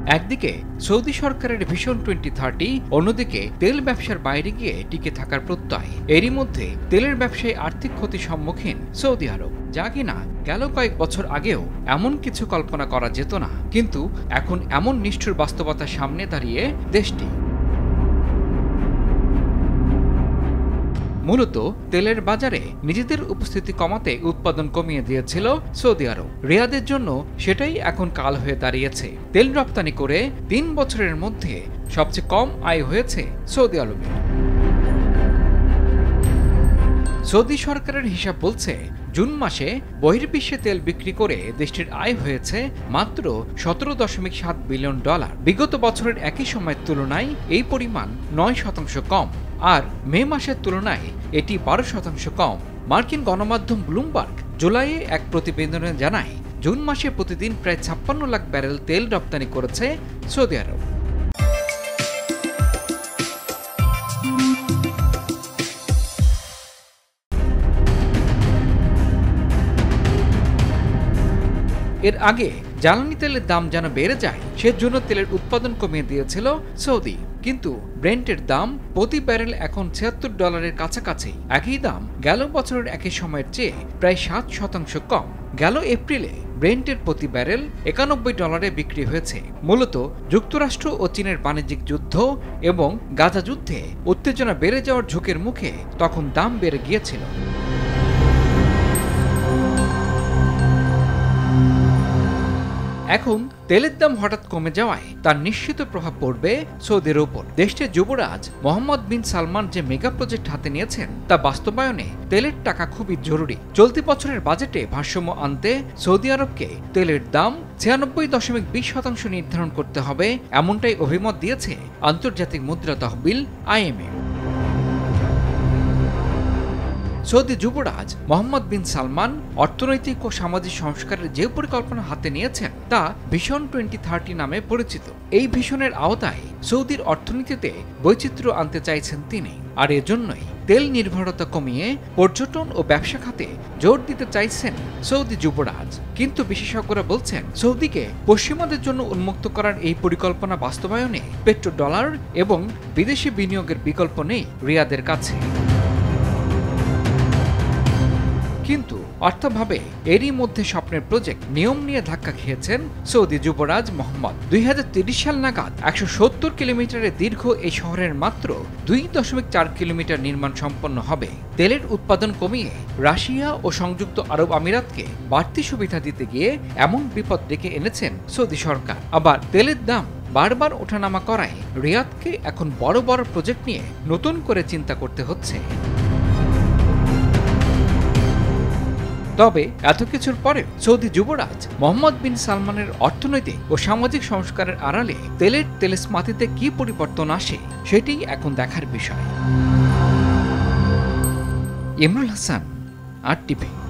একদিকে সৌদি সরকারের ভিশন 2030, অন্যদিকে তেল ব্যবসার বাইরে গিয়ে টিকে থাকার প্রত্যয়। এরই মধ্যে তেলের ব্যবসায় আর্থিক ক্ষতির সম্মুখীন সৌদি আরব, যা কিনা গেল কয়েক বছর আগেও এমন কিছু কল্পনা করা যেত না। কিন্তু এখন এমন নিষ্ঠুর বাস্তবতার সামনে দাঁড়িয়ে দেশটি। মূলত তেলের বাজারে নিজেদের উপস্থিতি কমাতে উৎপাদন কমিয়ে দিয়েছিল সৌদি আরব। রিয়াদের জন্য সেটাই এখন কাল হয়ে দাঁড়িয়েছে। তেল রপ্তানি করে 3 বছরের মধ্যে সবচেয়ে কম আয় হয়েছে সৌদি আরবের। সৌদি সরকারের হিসাব বলছে, জুন মাসে বহির্বিশ্বে তেল বিক্রি করে দেশটির আয় হয়েছে মাত্র $17.7 বিলিয়ন। বিগত বছরের একই সময়ের তুলনায় এই পরিমাণ 9% কম, আর মে মাসের তুলনায় এটি 12% কম। মার্কিন গণমাধ্যম ব্লুমবার্গ জুলাইয়ে এক প্রতিবেদনে জানায়, জুন মাসে প্রতিদিন প্রায় 56 লাখ ব্যারেল তেল রপ্তানি করেছে সৌদি আরব। এর আগে জ্বালানি তেলের দাম যেন বেড়ে যায়, সেজন্য তেলের উৎপাদন কমিয়ে দিয়েছিল সৌদি। কিন্তু ব্রেন্টের দাম প্রতি ব্যারেল এখন $76 কাছাকাছি। একই দাম গেল বছরের একই সময়ের চেয়ে প্রায় 7% কম। গেল এপ্রিলে ব্রেন্টের প্রতি ব্যারেল $91 বিক্রি হয়েছে। মূলত যুক্তরাষ্ট্র ও চীনের বাণিজ্যিক যুদ্ধ এবং গাজা যুদ্ধে উত্তেজনা বেড়ে যাওয়ার ঝুঁকির মুখে তখন দাম বেড়ে গিয়েছিল। এখন তেলের দাম হঠাৎ কমে যাওয়ায় তার নিশ্চিত প্রভাব পড়বে সৌদির উপর। দেশটির যুবরাজ মোহাম্মদ বিন সালমান যে মেগা প্রজেক্ট হাতে নিয়েছেন তা বাস্তবায়নে তেলের টাকা খুবই জরুরি। চলতি বছরের বাজেটে ভারসাম্য আনতে সৌদি আরবকে তেলের দাম 96.20% নির্ধারণ করতে হবে, এমনটাই অভিমত দিয়েছে আন্তর্জাতিক মুদ্রা তহবিল IMF। সৌদি যুবরাজ মোহাম্মদ বিন সালমান অর্থনৈতিক ও সামাজিক সংস্কারের যে পরিকল্পনা হাতে নিয়েছেন তা ভিশন 2030 নামে পরিচিত। এই ভিশনের আওতায় সৌদির অর্থনীতিতে বৈচিত্র্য আনতে চাইছেন তিনি, আর এজন্যই তেল নির্ভরতা কমিয়ে পর্যটন ও ব্যবসা খাতে জোর দিতে চাইছেন সৌদি যুবরাজ। কিন্তু বিশেষজ্ঞরা বলছেন, সৌদিকে পশ্চিমাদের জন্য উন্মুক্ত করার এই পরিকল্পনা বাস্তবায়নে পেট্রোডলার এবং বিদেশি বিনিয়োগের বিকল্প নেই রিয়াদের কাছে। কিন্তু অর্থাভাবে এরই মধ্যে স্বপ্নের প্রজেক্ট নিয়ম নিয়ে ধাক্কা খেয়েছেন সৌদি যুবরাজ মোহাম্মদ। 2030 সাল নাগাদ 170 কিলোমিটারের দীর্ঘ এই শহরের মাত্র 2.4 কিলোমিটার নির্মাণ সম্পন্ন হবে। তেলের উৎপাদন কমিয়ে রাশিয়া ও সংযুক্ত আরব আমিরাতকে বাড়তি সুবিধা দিতে গিয়ে এমন বিপদ ডেকে এনেছেন সৌদি সরকার। আবার তেলের দাম বারবার ওঠানামা করায় রিয়াদকে এখন বড় বড় প্রজেক্ট নিয়ে নতুন করে চিন্তা করতে হচ্ছে। তবে এত কিছুর পরে সৌদি যুবরাজ মোহাম্মদ বিন সালমানের অর্থনৈতিক ও সামাজিক সংস্কারের আড়ালে তেলের তেলসমাতিতে কি পরিবর্তন আসে, সেটি এখন দেখার বিষয়। ইমরুল হাসান, RTV।